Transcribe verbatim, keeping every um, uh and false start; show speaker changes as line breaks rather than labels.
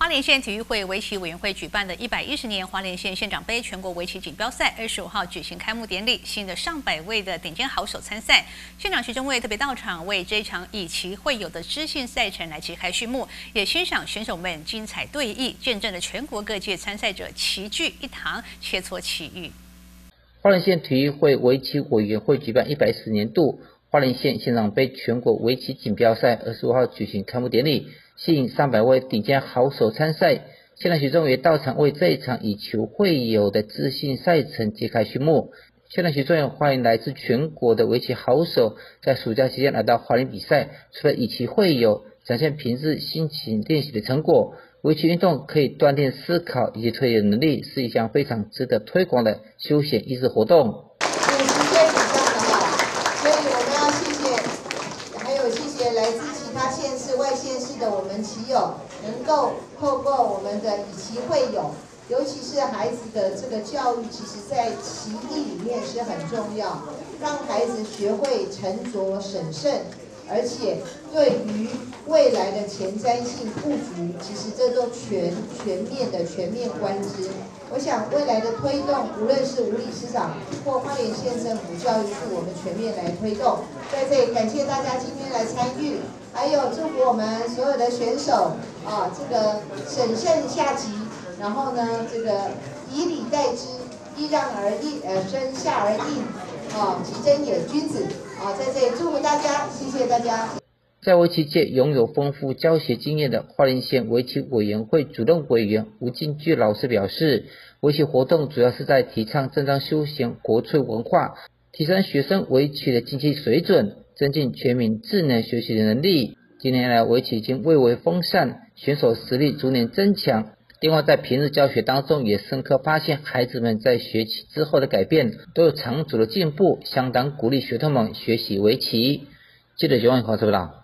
花莲县体育会围棋委员会举办的一百一十年花莲县县长杯全国围棋锦标赛，二十五号举行开幕典礼，吸引了上百位的顶尖好手参赛。县长徐正伟特别到场，为这一场以棋会友的知性赛程来旗开序幕，也欣赏选手们精彩对弈，见证了全国各界参赛者齐聚一堂，切磋棋艺。
花莲县体育会围棋委员会举办一百一十年度花莲县县长杯全国围棋锦标赛，二十五号举行开幕典礼，吸引上百位顶尖好手参赛。县长徐正伟到场为这一场以球会友的知性赛程揭开序幕。县长徐正伟欢迎来自全国的围棋好手在暑假期间来到花莲比赛，除了以棋会友，展现平日辛勤练习的成果。围棋运动可以锻炼思考以及推理能力，是一项非常值得推广的休闲益智活动。
五十岁以上的哈，所以我们要谢谢，还有谢谢来自其他县市、外县市的我们棋友，能够透过我们的以棋会友，尤其是孩子的这个教育，其实在棋艺里面是很重要，让孩子学会沉着审慎。而且对于未来的前瞻性布局，其实这都全全面的全面观之。我想未来的推动，无论是吴理事长或花莲县政府教育处，我们全面来推动。在这里感谢大家今天来参与，还有祝福我们所有的选手啊，这个审慎下棋，然后呢，这个以礼待之，揖让而应，呃，真下而应。哦，其真也君子啊，在这里祝福大家，谢谢大家。
在围棋界拥有丰富教学经验的花莲县围棋委员会主任委员吴进巨老师表示，围棋活动主要是在提倡正当休闲国粹文化，提升学生围棋的竞技水准，增进全民智能学习的能力。近年来，围棋已经蔚为风尚，选手实力逐年增强。另外，在平日教学当中，也深刻发现孩子们在学棋之后的改变都有长足的进步，相当鼓励学童们学习围棋。记者九万考报道。